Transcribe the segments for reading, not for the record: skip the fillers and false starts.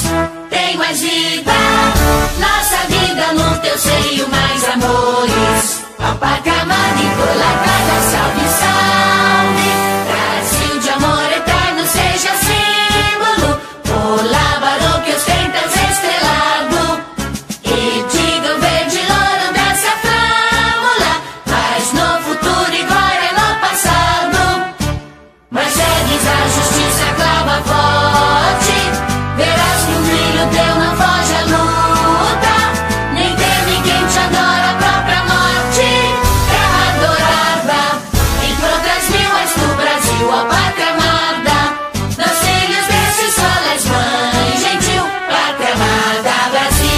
tem mais vida. Nossa vida no teu seio, mais amores. Ao Pacamani, lá cada salve, salve. Brasil de amor eterno, seja símbolo. Olá, barão que ostentas estrelado. E diga o verde louro dessa flâmula. Paz no futuro e glória no passado. Mas segues a justiça, clava forte. Verás que o brilho teu não foge à luta. Nem teme quem te adora, a própria morte. Terra adorada, entre outras mil és tu, Brasil, ó pátria amada. Nós filhos desse sol és mãe gentil, pátria amada, Brasil.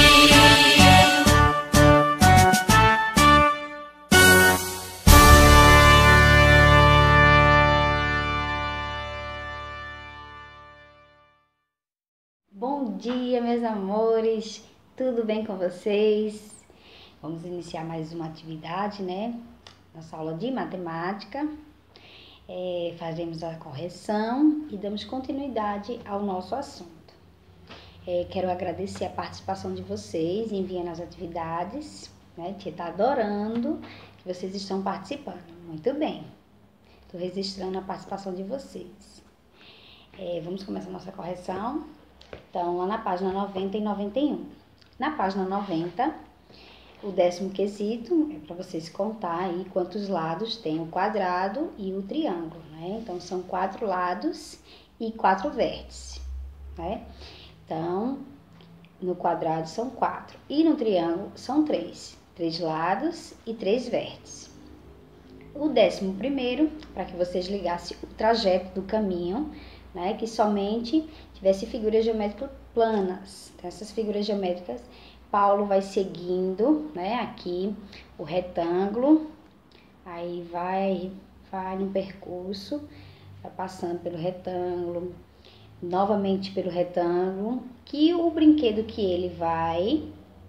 Bom dia, meus amores, tudo bem com vocês? Vamos iniciar mais uma atividade, né? Nossa aula de matemática. Faremos a correção e damos continuidade ao nosso assunto. Quero agradecer a participação de vocês, enviando as atividades, né? Tia tá adorando que vocês estão participando. Muito bem, estou registrando a participação de vocês. Vamos começar a nossa correção. Então, lá na página 90 e 91. Na página 90, o 10º quesito é para vocês contar aí quantos lados tem o quadrado e o triângulo, né? Então, são 4 lados e 4 vértices, né? Então, no quadrado são 4 e no triângulo são 3. 3 lados e 3 vértices. O 11º, para que vocês ligassem o trajeto do caminho, né? Que somente tivesse figuras geométricas planas. Então, essas figuras geométricas, Paulo vai seguindo, né, aqui o retângulo, aí vai no percurso, vai passando pelo retângulo, novamente pelo retângulo, que o brinquedo que ele vai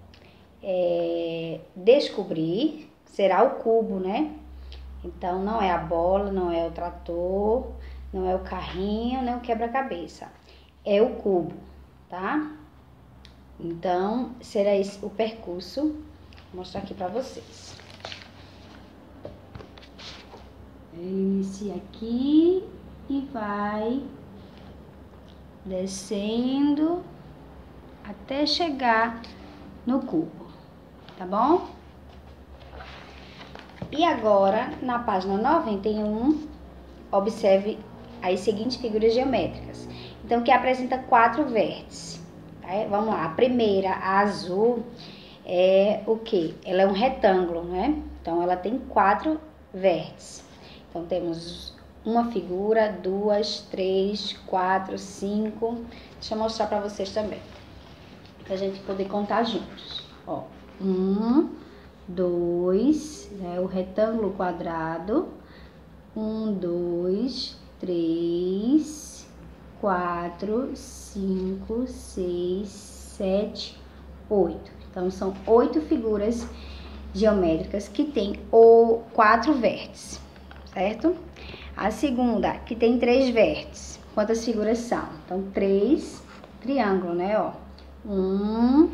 descobrir será o cubo, né? Então, não é a bola, não é o trator, não é o carrinho, nem o quebra-cabeça. É o cubo, tá? Então, será esse o percurso. Vou mostrar aqui pra vocês. Ele inicia aqui e vai descendo até chegar no cubo, tá bom? E agora, na página 91, observe as seguintes figuras geométricas. Então, que apresenta 4 vértices. Tá? Vamos lá, a primeira, a azul, é o quê? Ela é um retângulo, né? Então, ela tem 4 vértices. Então, temos uma figura, 2, 3, 4, 5. Deixa eu mostrar para vocês também, pra gente poder contar juntos. Ó, 1, 2, né? O retângulo quadrado. 1, 2, 3, 4, 5, 6, 7, 8. Então, são 8 figuras geométricas que tem 4 vértices, certo? A segunda, que tem 3 vértices. Quantas figuras são? Então, 3 triângulo, né? Ó, 1,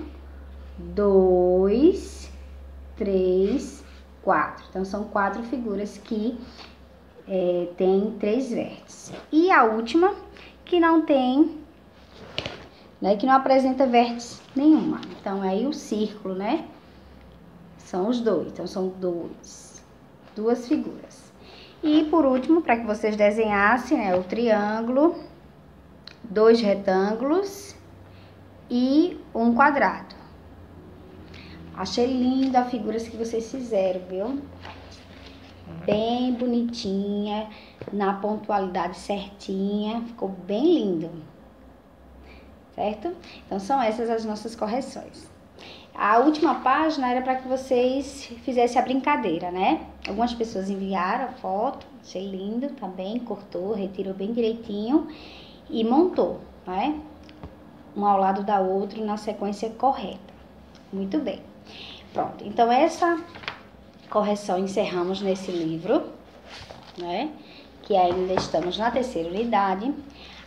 2, 3, 4. Então, são 4 figuras que tem 3 vértices. E a última, que não tem, né, que não apresenta vértice nenhuma. Então, aí o círculo, né, são os 2. Então, são duas figuras. E, por último, para que vocês desenhassem, né, o triângulo, 2 retângulos e um quadrado. Achei linda a figura que vocês fizeram, viu? Bem bonitinha, na pontualidade certinha, ficou bem lindo, certo? Então, são essas as nossas correções. A última página era para que vocês fizessem a brincadeira, né? Algumas pessoas enviaram a foto, achei lindo também, cortou, retirou bem direitinho e montou, né? Um ao lado da outra na sequência correta. Muito bem. Pronto, então essa correção encerramos nesse livro, né? Que ainda estamos na 3ª unidade.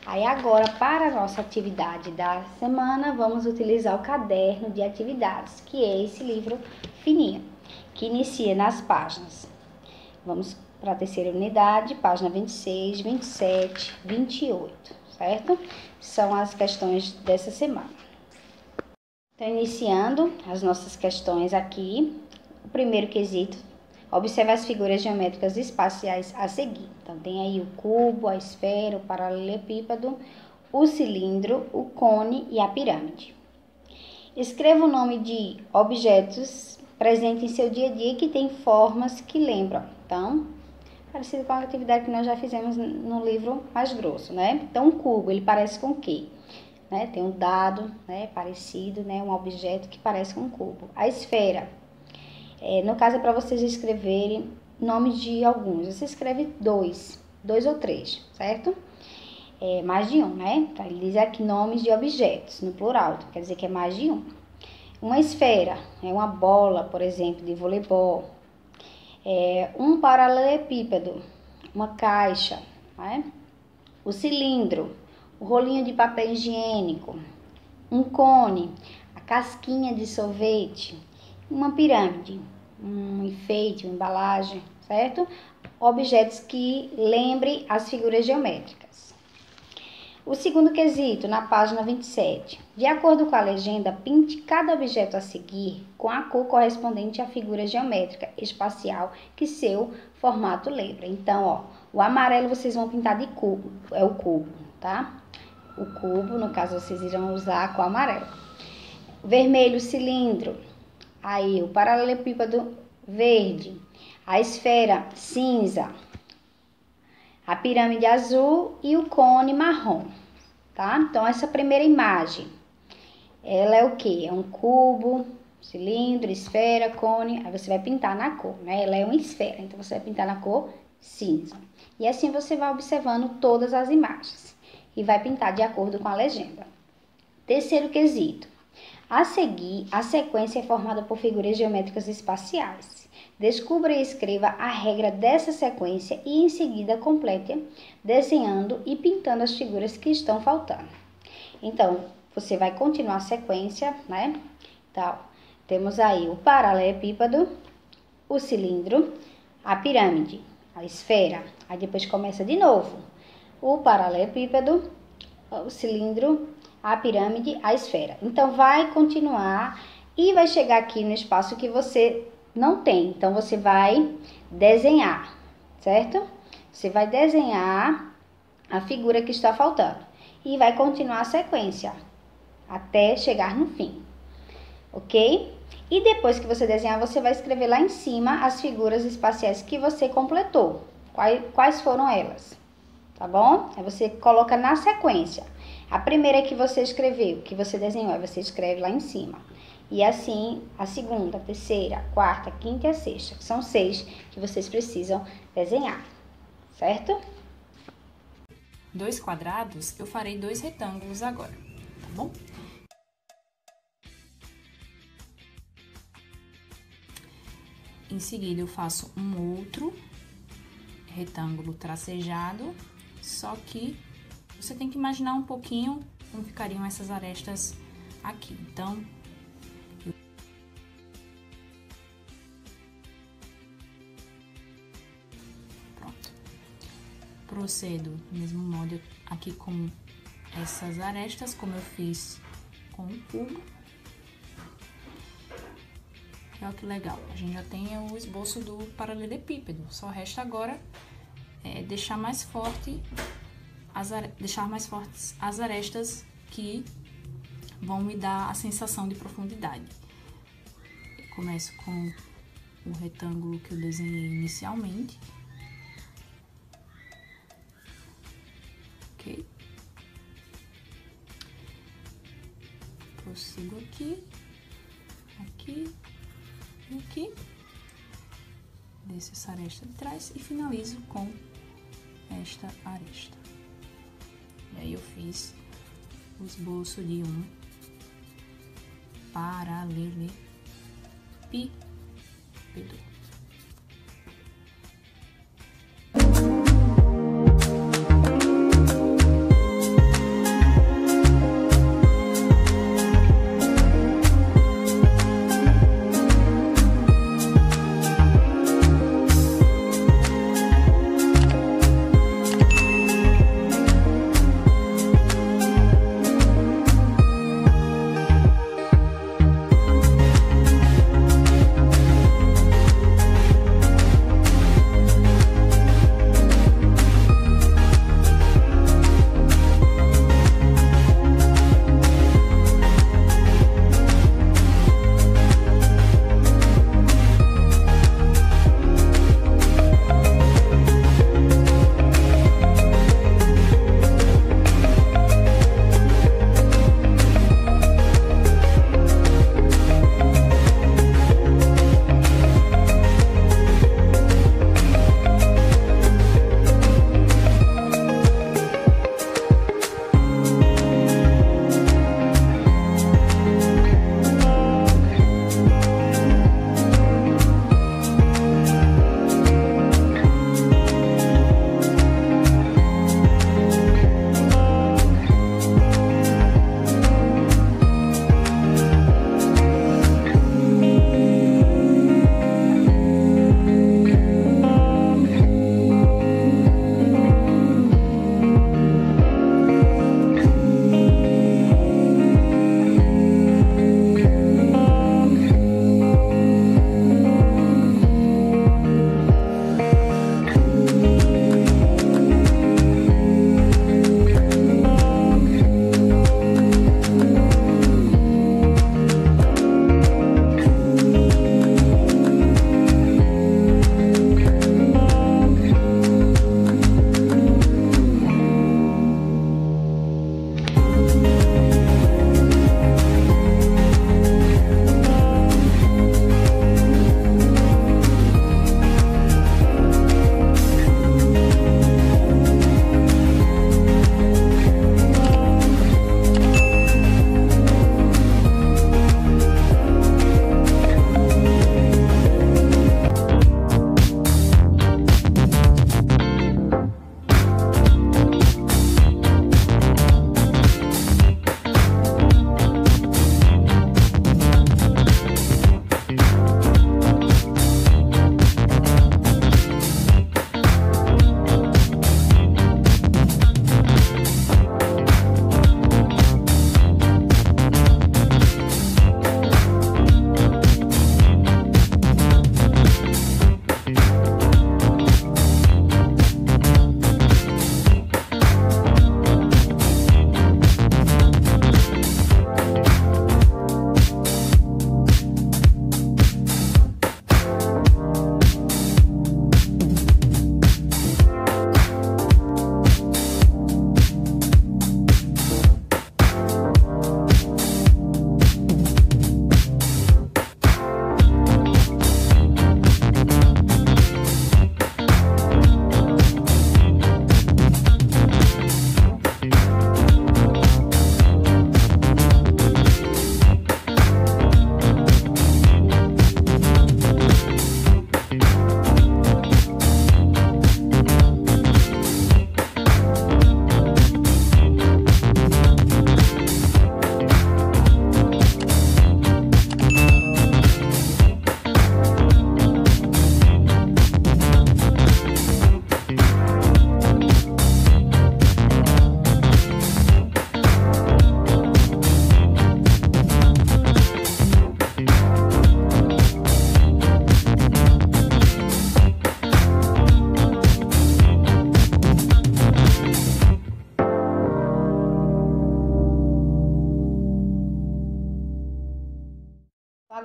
Aí agora, para a nossa atividade da semana, vamos utilizar o caderno de atividades, que é esse livro fininho, que inicia nas páginas. Vamos para a terceira unidade, página 26, 27, 28, certo? São as questões dessa semana. Então, iniciando as nossas questões aqui, o primeiro quesito, observe as figuras geométricas espaciais a seguir. Então, tem aí o cubo, a esfera, o paralelepípedo, o cilindro, o cone e a pirâmide. Escreva o nome de objetos presentes em seu dia a dia que têm formas que lembram. Então, parecido com a atividade que nós já fizemos no livro mais grosso, né? Então, o cubo, ele parece com o quê? Né? Tem um dado, né, parecido, né, um objeto que parece com um cubo. A esfera, no caso é para vocês escreverem nomes de alguns. Você escreve dois ou três, certo? Mais de um, né? Então, ele diz aqui nomes de objetos, no plural, quer dizer que é mais de um. Uma esfera é uma bola, por exemplo, de voleibol. Um paralelepípedo, uma caixa, né? O cilindro, o rolinho de papel higiênico, um cone, a casquinha de sorvete, uma pirâmide, um enfeite, uma embalagem, certo? Objetos que lembrem as figuras geométricas. O segundo quesito, na página 27. De acordo com a legenda, pinte cada objeto a seguir com a cor correspondente à figura geométrica espacial que seu formato lembra. Então, ó, o amarelo vocês vão pintar de cubo, é o cubo, tá? O cubo, no caso, vocês irão usar a cor amarela. Vermelho, cilindro. Aí, o paralelepípedo verde. A esfera cinza. A pirâmide azul e o cone marrom, tá? Então, essa primeira imagem, ela é o quê? É um cubo, cilindro, esfera, cone. Aí você vai pintar na cor, né? Ela é uma esfera, então você vai pintar na cor cinza. E assim você vai observando todas as imagens e vai pintar de acordo com a legenda. Terceiro quesito. A seguir, a sequência é formada por figuras geométricas espaciais. Descubra e escreva a regra dessa sequência e em seguida complete desenhando e pintando as figuras que estão faltando. Então, você vai continuar a sequência, né? Então, temos aí o paralelepípedo, o cilindro, a pirâmide, a esfera. Aí depois começa de novo. O paralelepípedo, o cilindro, a pirâmide, a esfera. Então, vai continuar e vai chegar aqui no espaço que você não tem. Então, você vai desenhar, certo? Você vai desenhar a figura que está faltando. E vai continuar a sequência até chegar no fim, ok? E depois que você desenhar, você vai escrever lá em cima as figuras espaciais que você completou. Quais foram elas? Tá bom? Aí você coloca na sequência. A primeira que você escreveu, que você desenhou, aí você escreve lá em cima. E assim, a segunda, a terceira, a quarta, a quinta e a sexta. São 6 que vocês precisam desenhar, certo? 2 quadrados, eu farei 2 retângulos agora, tá bom? Em seguida, eu faço um outro retângulo tracejado, só que você tem que imaginar um pouquinho como ficariam essas arestas aqui. Então, pronto. Procedo do mesmo modo aqui com essas arestas, como eu fiz com o cubo. Olha que legal, a gente já tem o esboço do paralelepípedo, só resta agora deixar mais fortes as arestas que vão me dar a sensação de profundidade. Eu começo com o retângulo que eu desenhei inicialmente. Ok? Prossigo aqui, aqui e aqui. Desço essa aresta de trás e finalizo com esta aresta. E aí eu fiz o esboço de um paralelepípedo.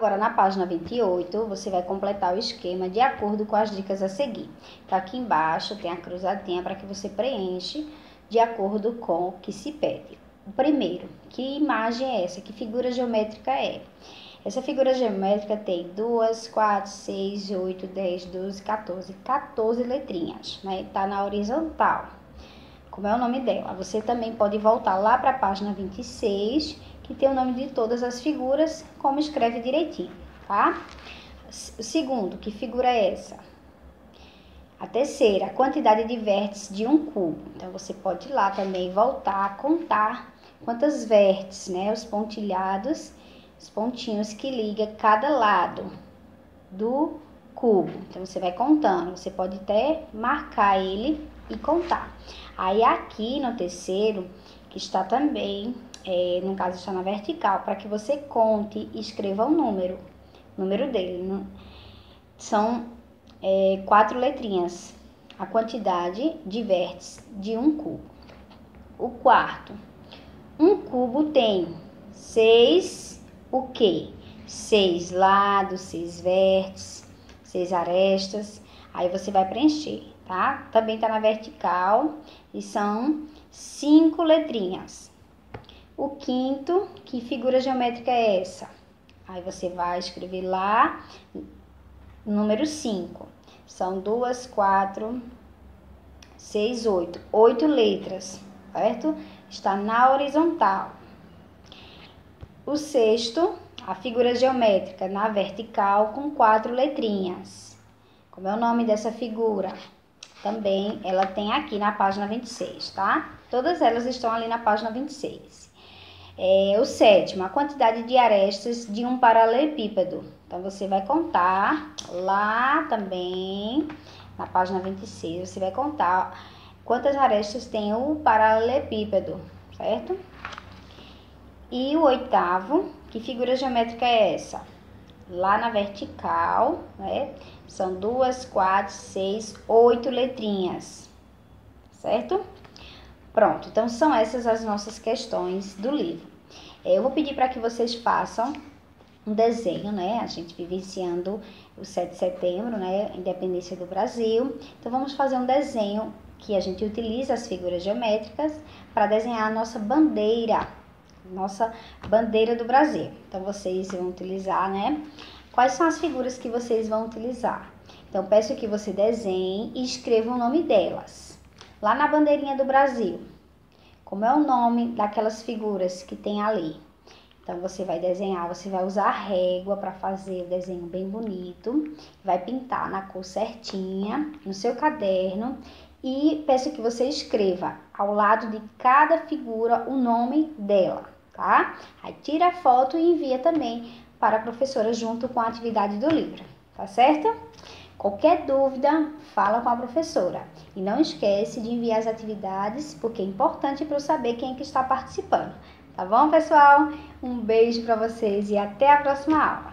Agora, na página 28, você vai completar o esquema de acordo com as dicas a seguir. Então, aqui embaixo tem a cruzadinha para que você preenche de acordo com o que se pede. O primeiro, que imagem é essa? Que figura geométrica é? Essa figura geométrica tem 2, 4, 6, 8, 10, 12, 14. 14 letrinhas, né? Tá na horizontal. Como é o nome dela? Você também pode voltar lá para a página 26, que tem o nome de todas as figuras, como escreve direitinho, tá? O segundo, que figura é essa? A terceira, a quantidade de vértices de um cubo. Então, você pode ir lá também voltar a contar quantas vértices, né? Os pontilhados, os pontinhos que ligam cada lado do cubo. Então, você vai contando. Você pode até marcar ele e contar. Aí, aqui no terceiro, que está também, no caso está na vertical, para que você conte e escreva o número dele. São 4 letrinhas, a quantidade de vértices de um cubo. O quarto, um cubo tem 6, o quê? 6 lados, 6 vértices, 6 arestas. Aí você vai preencher, tá? Também tá na vertical e são 5 letrinhas. O quinto, que figura geométrica é essa? Aí você vai escrever lá, número 5. São 2, 4, 6, 8. 8 letras, certo? Está na horizontal. O sexto, a figura geométrica na vertical com 4 letrinhas. Como é o nome dessa figura? Também ela tem aqui na página 26, tá? Todas elas estão ali na página 26. O sétimo, a quantidade de arestas de um paralelepípedo. Então, você vai contar lá também, na página 26, você vai contar quantas arestas tem o paralelepípedo, certo? E o oitavo, que figura geométrica é essa? Lá na vertical, né? São 2, 4, 6, 8 letrinhas, certo? Pronto, então são essas as nossas questões do livro. Eu vou pedir para que vocês façam um desenho, né? A gente vivenciando o 7 de setembro, né? A independência do Brasil. Então, vamos fazer um desenho que a gente utiliza as figuras geométricas para desenhar a nossa bandeira do Brasil. Então, vocês vão utilizar, né? Quais são as figuras que vocês vão utilizar? Então, peço que você desenhe e escreva o nome delas. Lá na bandeirinha do Brasil, como é o nome daquelas figuras que tem ali? Então, você vai desenhar, você vai usar a régua para fazer o desenho bem bonito. Vai pintar na cor certinha no seu caderno. E peço que você escreva ao lado de cada figura o nome dela, tá? Aí tira a foto e envia também para a professora junto com a atividade do livro, tá certo? Qualquer dúvida, fala com a professora. E não esquece de enviar as atividades, porque é importante para eu saber quem é que está participando. Tá bom, pessoal? Um beijo para vocês e até a próxima aula.